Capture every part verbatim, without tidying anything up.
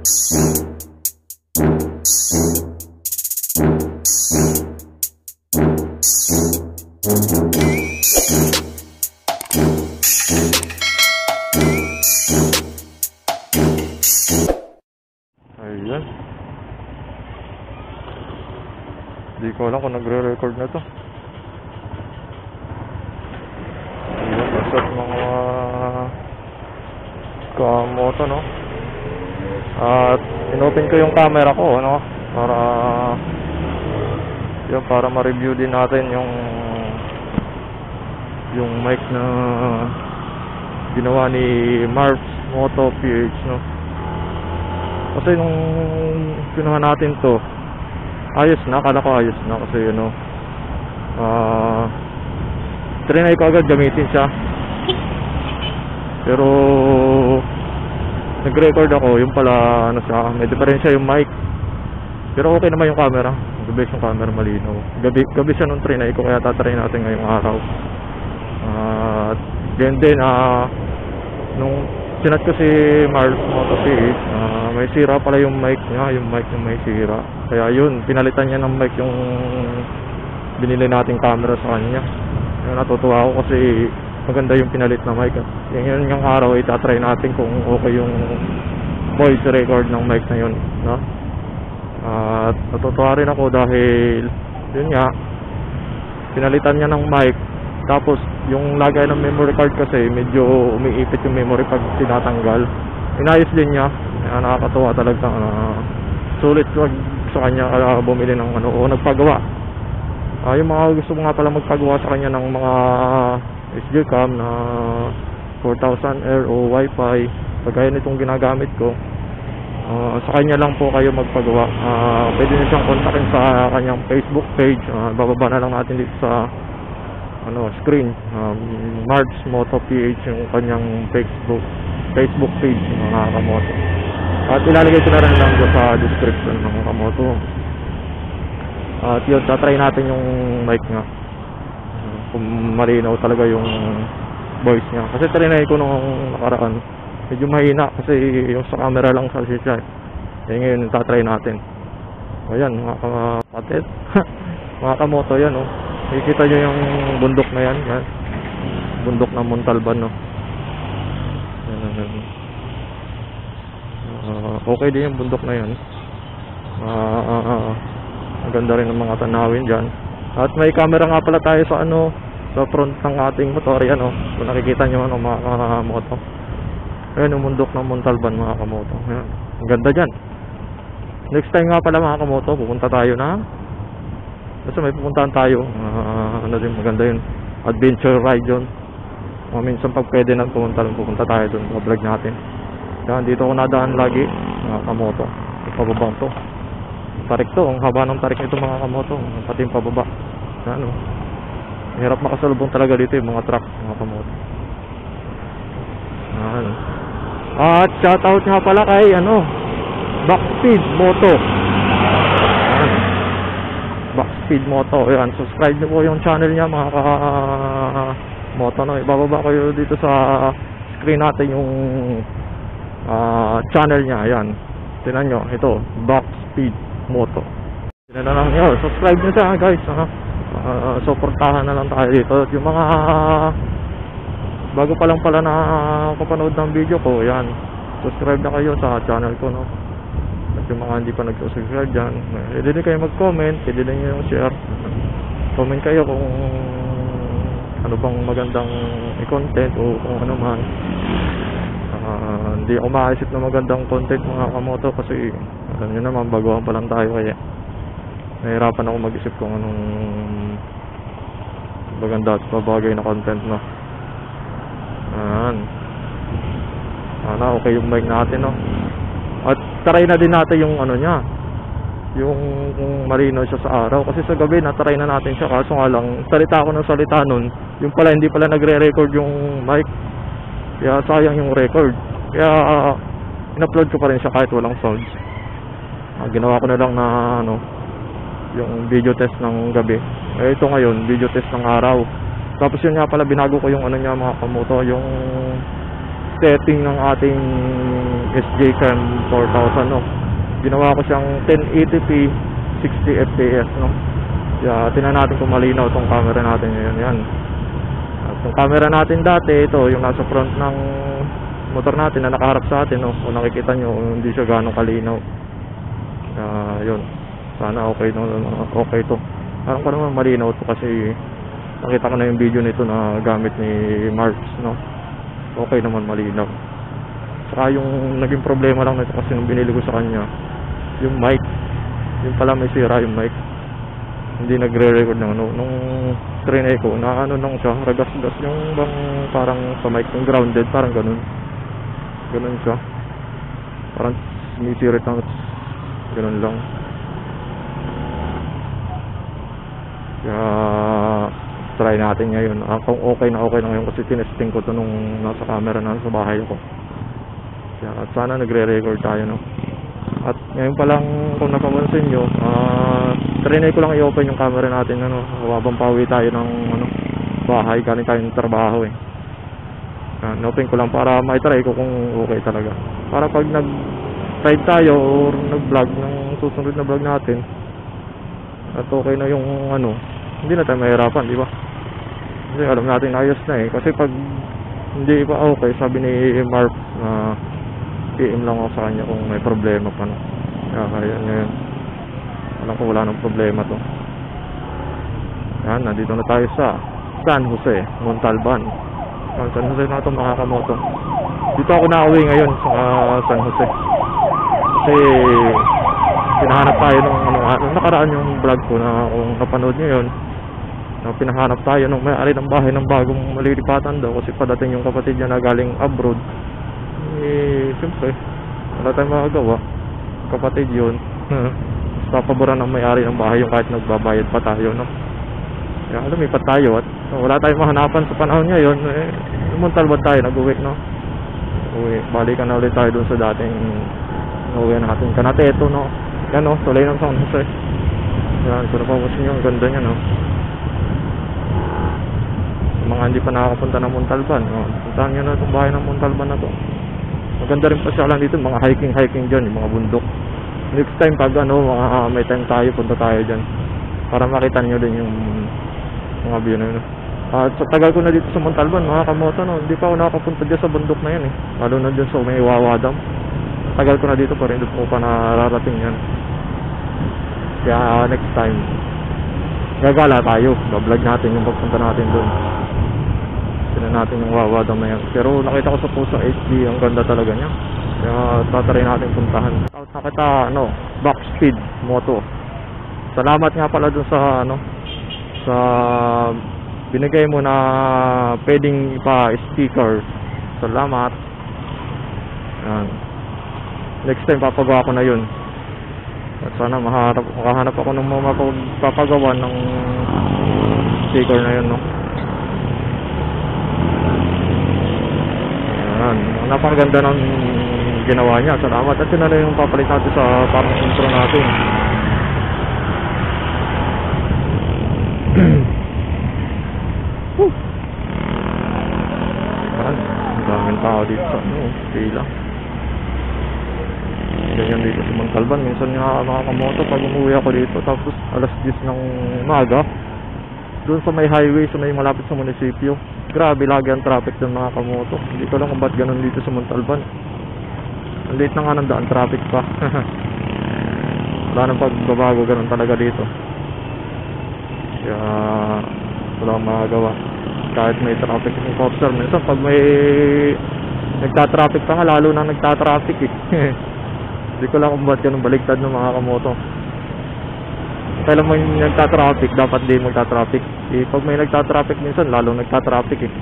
Ayan. Hindi ko alam kung nagre-record na to. Ayan, kasat mga kamoto, no? At inopen ko yung camera ko, ano? Para yun, para ma-review din natin yung yung mic na ginawa ni Mars Moto P H, no? Kasi nung kinuha natin to, ayos na, akala ko ayos na kasi ano, uh, trinay ko agad gamitin siya. Pero nag-record ako, yung pala ano siya, may diferensya yung mic. Pero okay naman yung camera, gabi yung camera, malinaw. Gabi, gabi siya nung trinay ko, kaya tatry natin ngayong araw. At uh, then din, uh, nung sinat ko si Mars Moto P H, uh, may sira pala yung mic niya, yung mic yung may sira. Kaya yun, pinalitan niya ng mic yung binili nating camera sa kanya. Kaya natutuwa ako kasi maganda yung pinalit na mic. Yung yun yung araw, itatry natin kung okay yung voice record ng mic na yun, no? At uh, natutuwa rin ako dahil yun nga, pinalitan niya ng mic. Tapos yung lagay ng memory card kasi medyo umiipit yung memory pag tinatanggal. Inayos din niya. Kaya nakakatuwa talaga. Uh, sulit wag sa kanya uh, bumili ng ano o nagpagawa. Uh, yung mga gusto mo nga pala magpagawa sa kanya ng mga S D cam na four thousand R o Wi-Fi, kagaya nitong ginagamit ko, uh, sa kanya lang po kayo magpagawa. Uh, pwede nyo siyang kontakin sa kanyang Facebook page. Uh, bababa na lang natin dito sa ano screen, um, Mars Moto P H yung kanyang Facebook Facebook page, mga kamoto. At ilalagay ko na rin lang sa description ng mga kamoto. At yun, tatry natin yung mic nga, kung malinaw talaga yung voice niya. Kasi trinay ko nung nakaraan, medyo mahina kasi yung sa camera lang kasi siya. Eh ngayon tatry natin. Ayan mga kapatid. Mga kamoto, yan oh. Nakikita nyo yung bundok na yan, yan. Bundok ng Montalban, no? Uh, okay din yung bundok na yan. Uh, uh, uh, maganda rin ang mga tanawin dyan. At may camera nga pala tayo sa ano, sa front ng ating motor, yan oh. Kung nakikita nyo ano, mga kamoto. Ayan yung bundok ng Montalban, mga kamoto. Ayan. Ang ganda dyan. Next time nga pala mga kamoto, pupunta tayo na basta may pupuntahan tayo, uh, ano din maganda yun, adventure ride yun. O minsan pag pwede nang pumunta, pupunta tayo dun, vlog natin. Yan, dito ako nadaan lagi, mga kamoto. Yung pababang to, tarik to, ang haba ng tarik nito mga kamoto, pati yung pababa. Yan o, hirap makasalubong talaga dito yung mga truck, mga kamoto. Yan. At shoutout nga pala kay ano, Backspeed Moto. Backspeed Moto, ayan, subscribe nyo po yung channel niya mga ka-moto, no? Ibababa ko yun dito sa screen natin yung uh, channel niya, ayan, tinan nyo, ito, Backspeed Moto. Tinan na lang nyo, subscribe nyo siya guys, ha? Uh, supportahan na lang tayo dito. Yung mga bago pa lang pala na kapanood ng video ko, ayan, subscribe na kayo sa channel ko, no? Yung mga hindi pa nag-subscribe dyan, pwede din kayo mag-comment, pwede din nyo yung share. Comment kayo kung ano bang magandang i-content o kung ano man. uh, Hindi ako makaisip na magandang content mga kamoto kasi alam nyo naman, baguhan pa lang tayo, kaya nahirapan ako mag-isip kung anong maganda at babagay na content, no? Ayan. Sana okay yung mic natin, no? At try na din natin yung ano niya, yung kung marino siya sa araw. Kasi sa gabi na-try na natin siya, kaso nga lang salita ako ng salita nun, yung pala hindi pala nagre-record yung mic, kaya sayang yung record. Kaya uh, in-upload ko pa rin siya kahit walang sounds. uh, Ginawa ko na lang na ano, yung video test ng gabi. Eh ito ngayon, video test ng araw. Tapos yun nga pala, binago ko yung ano niya mga kamoto, yung setting ng ating S J Cam four thousand, no. Ginawa ko siyang ten eighty p sixty F P S, no. Kaya tingnan natin kung malinaw tong camera natin ngayon. Yan. At yung camera natin dati, ito yung nasa front ng motor natin na nakaharap sa atin, no. Kung nakikita nyo, hindi siya ganong kalinaw. Kaya yun, sana okay, no, okay to. Parang ko naman malinaw to kasi nakita ko na yung video nito na gamit ni Marks, no. Okay naman, malinaw. Saka yung naging problema lang nito kasi nung binili ko sa kanya, yung mic, yung pala may sira yung mic, hindi nagre-record ng ano. Nung trinay ko na ano nang siya, ragas-gas yung bang parang sa mic yung grounded, parang ganun ganun siya, parang sinisirit lang, ganun lang. Kaya try natin ngayon, ah, kung okay na okay na ngayon kasi tinesting ko to nung nasa camera na sa bahay ko. Kaya sana nagre-record tayo, no. At ngayon pa lang kung napapansin nyo, ah, trinay ko lang i-open yung camera natin, ano, habang pauwi tayo ng ano, bahay, galing tayo ng trabaho eh. Yan, open ko lang para ma-try ko kung okay talaga. Para pag nag-ride tayo or nag-vlog ng susunod na vlog natin at okay na yung ano, hindi na tayo mahirapan, di ba? Kasi alam natin ayos na eh. Kasi pag hindi pa okay, sabi ni Mark na uh, P M lang ako sa kanya kung may problema pa, no. Kaya kaya ngayon, alam ko wala nang problema to. Yan, nandito na tayo sa San Jose, Montalban. Ang San Jose na ito, mga kamoto. Dito ako na-uwi ngayon sa uh, San Jose. Kasi pinahanap tayo nung ano, ano, nakaraan yung vlog ko na kung napanood nyo yun, na pinahanap tayo nung may-ari ng bahay ng bagong malilipatan daw kasi padating yung kapatid niya na galing abroad. Eh, siyempre, wala tayong magagawa. Kapatid yun. Papaboran ng may-ari ng bahay yung kahit nagbabayad pa tayo, no? Kaya lumipat tayo at wala tayong mahanapan sa panahon ngayon. Eh, Montalban tayo, nag-uwi, no? Uwi, balikan na ulit tayo dun sa dating uwi natin. Canateto, no? Yan, no? Tulay ng San Jose. Yan, kung napapansin nyo, ang ganda niya, no? Mga hindi pa nakakapunta ng Montalban, no? Puntahan nyo na itong bahay ng Montalban na to. Maganda rin pa siya lang dito, mga hiking-hiking dyan, yung mga bundok. Next time pag ano, mga, uh, may time tayo, punta tayo dyan para makita nyo din yung mga view na yun. At uh, sa tagal ko na dito sa Montalban, mga kamoto, no, hindi pa ako nakapunta dyan sa bundok na yan eh. Lalo na dyan sa may Wawa Dam. Tagal ko na dito pa rin, doon ko pa nararating yan. Kaya uh, next time gagala tayo, bablog natin yung pagpunta natin doon. Tinan natin yung Wawa Dam na yan. Pero nakita ko sa Pusa H D, ang ganda talaga niya. Kaya tatry natin puntahan. Out na kita, ano, Backspeed Moto. Salamat nga pala dun sa, ano, sa binigay mo na pwedeng ipa-sticker. Salamat. Yan. Next time papagawa ko na yun. At sana maharap, makahanap ako ng mga papagawa ng sticker na yun, no. Yan. Napakaganda ng ginawa niya. Salamat. At yun na rin yung papalit natin sa parang intro natin. Woo! Yan. Ang daming tao dito sa ano, pila. Ganyan dito sa Montalban. Minsan nga mga kamoto pag umuwi ako dito tapos alas diyes ng umaga doon sa may highway, sa may malapit sa munisipyo, grabe lagi ang traffic ng mga kamoto. Hindi ko lang kung ba't ganun dito sa Montalban. Ang late na nga ng daan, traffic pa. Wala nang pagbabago, ganun talaga dito. Kaya wala akong magagawa kahit may traffic enforcer. Minsan pag may nagtatraffic pa nga, lalo na nagtatraffic eh. Hindi ko lang kung ba't ganun baligtad ng mga kamoto. Kailan mo yung nagtatraffic, dapat din magtatraffic. Eh, pag may nagtatraffic minsan, lalo nagtatraffic eh.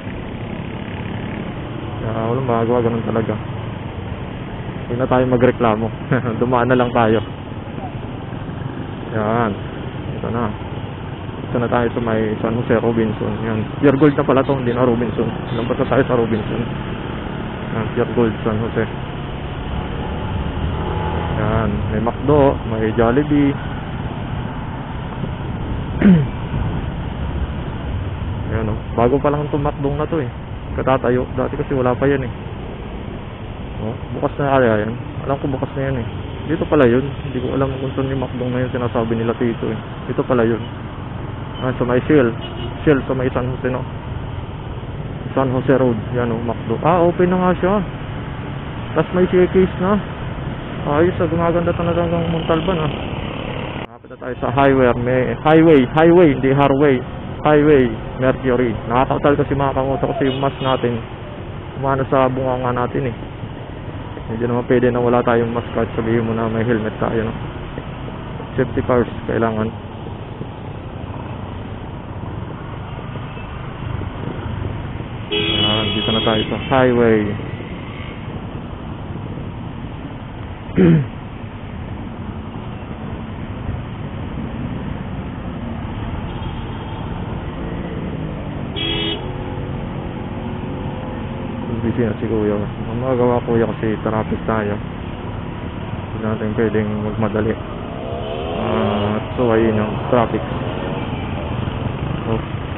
Kaya walang magagawa, ganun talaga. Hindi na tayo magreklamo. Dumaan na lang tayo. Yan. Ito na. Ito na tayo sa may San Jose, Robinson. Yan. Pure Gold na pala to, hindi na Robinson. Lampas na tayo sa Robinson. Yan. Pure Gold, San Jose. Yan. May McDo, may Jollibee. Yan o. Bago pa lang itong McDo na to eh. Katatayo. Dati kasi wala pa yan eh. Oh, bukas na kaya yan. Alam ko bukas na yan eh. Dito pala yun. Hindi ko alam kung saan yung McDo na yun sinasabi nila dito eh. Dito pala yun. Ah, sa may Shell. Shell sa may San Jose, no? San Jose Road. Yan o, McDo. Ah, open na nga siya. Tapos may staircase na. Ayos, ah, gumaganda talaga hanggang Montalban ah. Nakapit na tayo sa highway. May highway, highway, hindi highway. Highway, Mercury. Nakakautal kasi mga kamoto kasi yung mask natin umano sa bunganga natin eh. Hindi naman pwede na wala tayong mask kahit sabihin mo na may helmet tayo, no? Safety first, kailangan. Ah, dito na tayo sa highway. Busy na si kuya. Ang magagawa kuya kasi traffic tayo. Hindi natin pwedeng magmadali. Uh, so ayun yung traffic. Oh.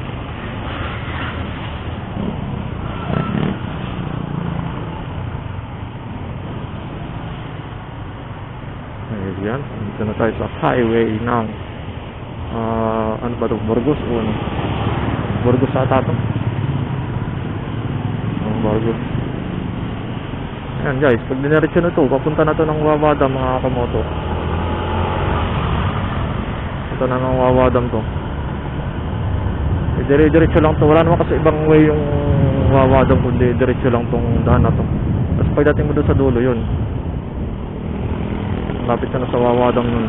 Ayan. Dito na tayo sa highway ng uh, ano ba ito? Burgos o ano? Burgos ata ito. Burgos. Ayan guys, pag diniretso na ito, papunta na ito ng Wawada mga kamoto. Ito na ng Wawadam to. E, dire-diretso lang to. Wala naman kasi ibang way yung Wawadam, kundi diretso lang tong daan na to. Tapos pagdating mo doon sa dulo yun, lapit na sa Wawadam nun.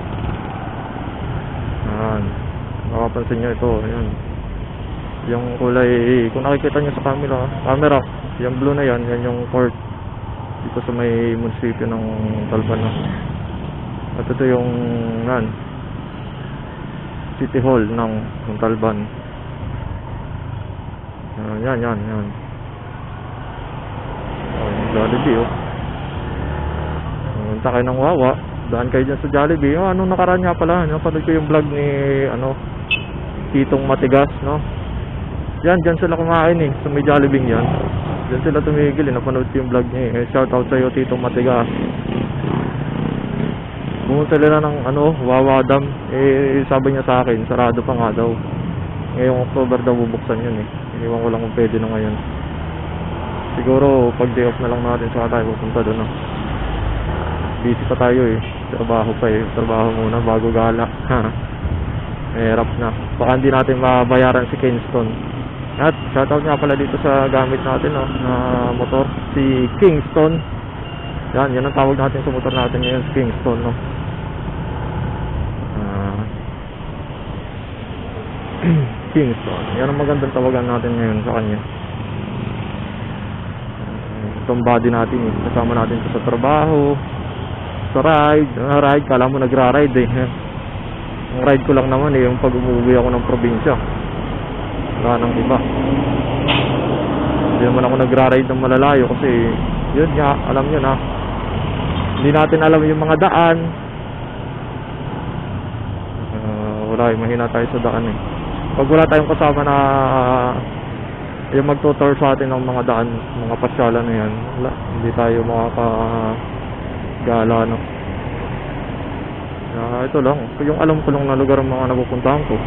Ayan, makapansin nyo ito. Ayan, yung kulay, kung nakikita nyo sa camera, camera, yung blue na yan, yan yung court dito sa may munisipyo ng Talban, no? At ito yung yan, City Hall ng, ng Talban. Uh, yan, yan, yan. Oh, yung Jollibee, oh. Punta kayo ng Wawa, daan kayo dyan sa Jollibee. Oh, anong nakaraan nga pala, napanood ko yung vlog ni, ano, Titong Matigas, no? Yan, dyan sila kumain eh, sa may Jollibee yan. Dyan sila tumigil eh, napanood ko yung vlog niya eh. Shout out sa'yo, Titong Matigas. Pumunta nila ng ano, Wawadam. Eh, sabi niya sa akin, sarado pa nga daw. Ngayong October daw bubuksan yun eh. Iniwan ko lang kung pwede na ngayon. Siguro, pag day off na lang natin, saka tayo pupunta doon, no? Busy pa tayo eh. Trabaho pa eh. Trabaho muna bago gala. Mahirap na. Baka hindi natin mabayaran si Kingston. At shoutout nga pala dito sa gamit natin, no, na motor, si Kingston. Yan, yan ang tawag natin sa motor natin ngayon, si Kingston, no. Uh, Kingston. Yan ang magandang tawagan natin ngayon sa kanya. Uh, itong body natin, eh. Kasama natin ito sa trabaho, sa ride. Uh, ride, kala mo nagra-ride eh. Ang ride ko lang naman eh, yung pag umuwi ako ng probinsya. Wala nang iba. Hindi naman ako nagra-ride ng malalayo kasi yun nga, alam nyo na, hindi natin alam yung mga daan. Uh, wala eh, mahina tayo sa daan eh. Pag wala tayong kasama na uh, yung magtutour sa atin ng mga daan, mga pasyalan na yan, wala, hindi tayo makakagala, no. Uh, ito lang, yung alam ko lang na lugar ang mga napupuntahan ko.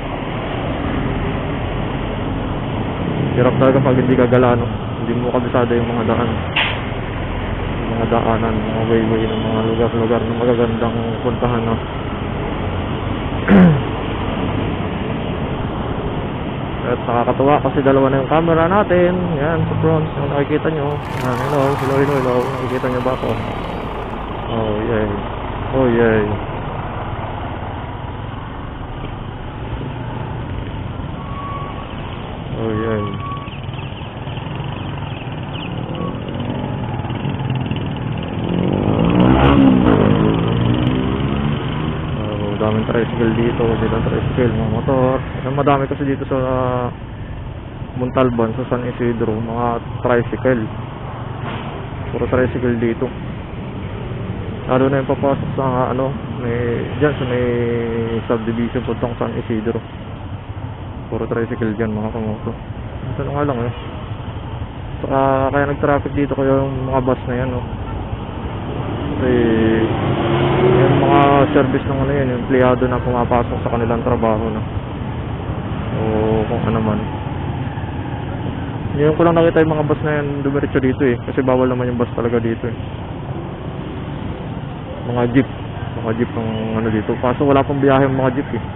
Hirap talaga pag hindi ka gala, no? Hindi mo kabisado yung mga daan, yung mga daanan, mga way-way ng mga lugar-lugar na magagandang puntahan, no? At nakakatuwa kasi dalawa na yung camera natin. Yan, sa front, yung nakikita nyo. Yan, hello, hello, hello, hello. Nakikita nyo ba ako? Oh, yay. Oh, yay. Oh, yay. Daming tricycle dito, dito tricycle, mga motor. Madami kasi dito sa uh, Montalban, sa San Isidro, mga tricycle. Puro tricycle dito. Lalo na yung papasok sa uh, ano, may, dyan sa may subdivision puntang San Isidro. Puro tricycle dyan, mga kamoto. Ito na nga lang eh. Saka kaya nag-traffic dito kayo yung mga bus na yan, no. Kasi yung mga service ng ano yan, yung empleyado na pumapasok sa kanilang trabaho, no. O kung ano man. Ngayon ko lang nakita yung mga bus na yan dumiretso dito eh. Kasi bawal naman yung bus talaga dito eh. Mga jeep. Mga jeep ng ano dito. Kaso wala pang biyahe yung mga jeep eh.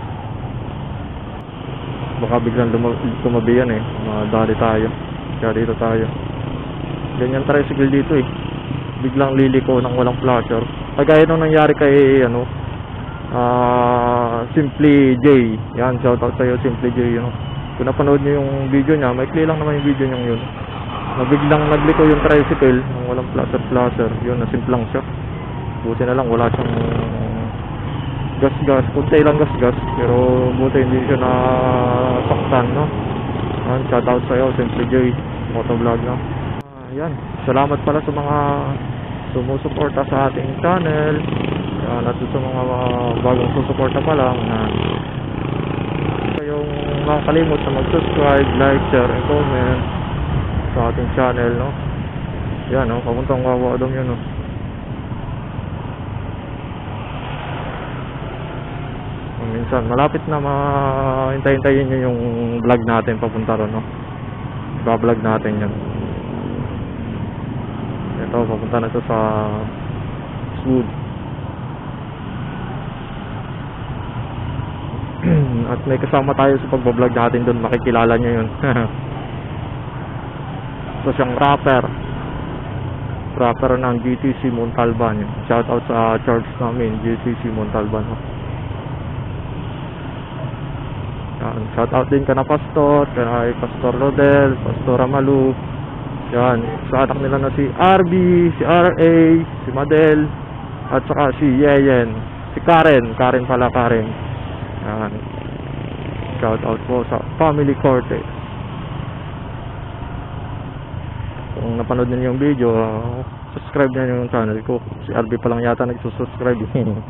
Baka biglang tumabi yan eh. Madali tayo. Kaya dito tayo. Ganyan tricycle dito eh. Biglang liliko ng walang flasher. Kagaya nung nangyari kay ano uh, Simply J. Yan, shoutout sa'yo Simply J, you know. Kung napanood nyo yung video niya, maikli lang naman yung video niya yun. Na biglang nagliko yung tricycle ng walang flasher flasher. Yun, nasimplang siya. Buti na lang wala siyang gas-gas, kunti lang gas-gas, pero buti hindi siya nasaktan, no? Yan, shoutout sa'yo Simply J Motovlog, no? Uh, yan, salamat pala sa mga sumusuporta sa ating channel. Yan, at sa mga uh, bagong susuporta pa lang, yan. Kayong makakalimot na mag-subscribe, like, share, and comment sa ating channel, no? Yan, no? Papuntang Wawadong yun, no? Minsan, malapit na ma-hintay-hintayin nyo yung vlog natin papunta ron, no? Iba-vlog natin yan. Ito, papunta na ito sa Swood. At may kasama tayo sa pagbablog natin doon, makikilala nyo yun. So siyang rapper Rapper ng G T C Montalban. Shoutout sa church namin, G T C Montalban, no? Yan, shout out din ka na Pastor, kay Pastor Rodel, Pastor Amalu. Yan, sa anak nila na si R B, si R A, si Madel, at saka si Yeyen, si Karen, Karen pala Karen. Yan, shout out po sa Family Corte. Kung napanood niyo yung video, uh, subscribe niyo yung channel ko. Si R B pa lang yata nagsusubscribe.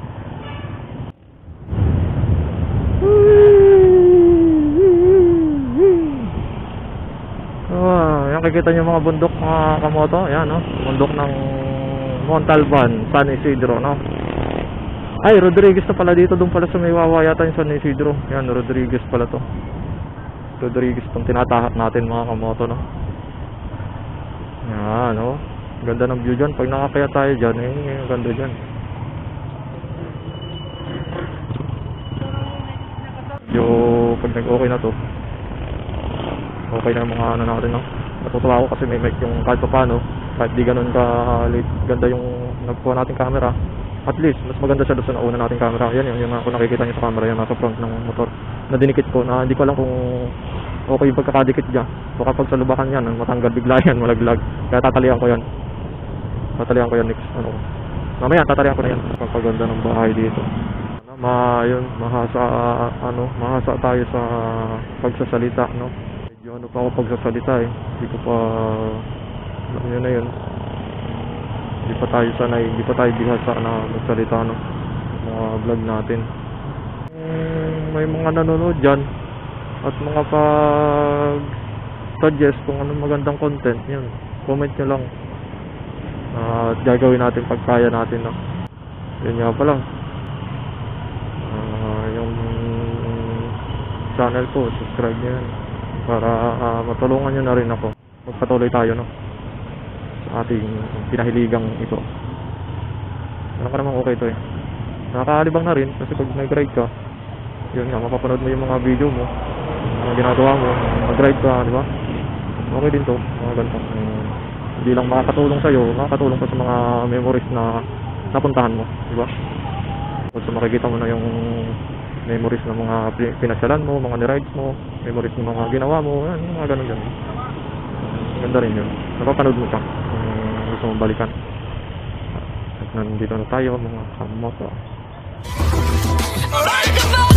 Oh, yan, nakikita nyo mga bundok mga kamoto. Yan, no? Bundok ng Montalban, San Isidro, no? Ay, Rodriguez na pala dito. Doon pala sa may Wawa yata yung San Isidro. Yan, Rodriguez pala to. Rodriguez itong tinatahak natin mga kamoto, no? Yan, no? Ganda ng view dyan. Pag nakakaya tayo dyan, eh, ganda dyan. Yo, pag nag-okay na to, okay na yung mga ano natin, no? Natutuwa ako kasi may mic yung kahit pa paano, kahit di ganun ka late, ganda yung nagkuha nating camera. At least, mas maganda siya doon sa nauna nating camera. Yan yung, yung ako nakikita niyo sa camera, yung nasa front ng motor. Na dinikit ko, na hindi ko alam kung okay yung pagkakadikit niya. Baka pag sa lubakan yan, matanggal bigla yan, malaglag. Kaya tatalian ko yan. Tatalian ko yan next, ano. Mamaya, tatalian ko na yan. Pagpaganda ng bahay dito. Ma, yun, mahasa, ano, mahasa tayo sa pagsasalita, no? Medyo ano pa ako pagsasalita eh. Hindi ko pa, alam nyo na yun. Hindi pa tayo sanay, hindi pa tayo bihasa na magsalita, no? Mga vlog natin. Hmm, may mga nanonood dyan. At mga pag-suggest kung anong magandang content, yun. Comment nyo lang. Uh, at gagawin natin pagkaya natin, no? Yun nga pala. Channel ko, subscribe nyo yan para uh, matulungan nyo na rin ako. Magpatuloy tayo, no, sa ating pinahiligang ito. Alam ka namang okay ito eh. Nakakaalibang na rin kasi pag nag-ride ka, yun nga, mapapanood mo yung mga video mo, mga ginagawa mo, mag-ride ka, di ba? Okay din to, mga ganito. Um, hindi lang makakatulong sa'yo, makakatulong pa sa mga memories na napuntahan mo, di ba? Kung so, makikita mo na yung memories ng mga pinasyalan mo, mga ni-rides mo, memories ng mga ginawa mo, yan, mga ganun yan. Ganda rin yun. Napapanood mo siya kung gusto mong balikan. At nandito na tayo mga kamoto.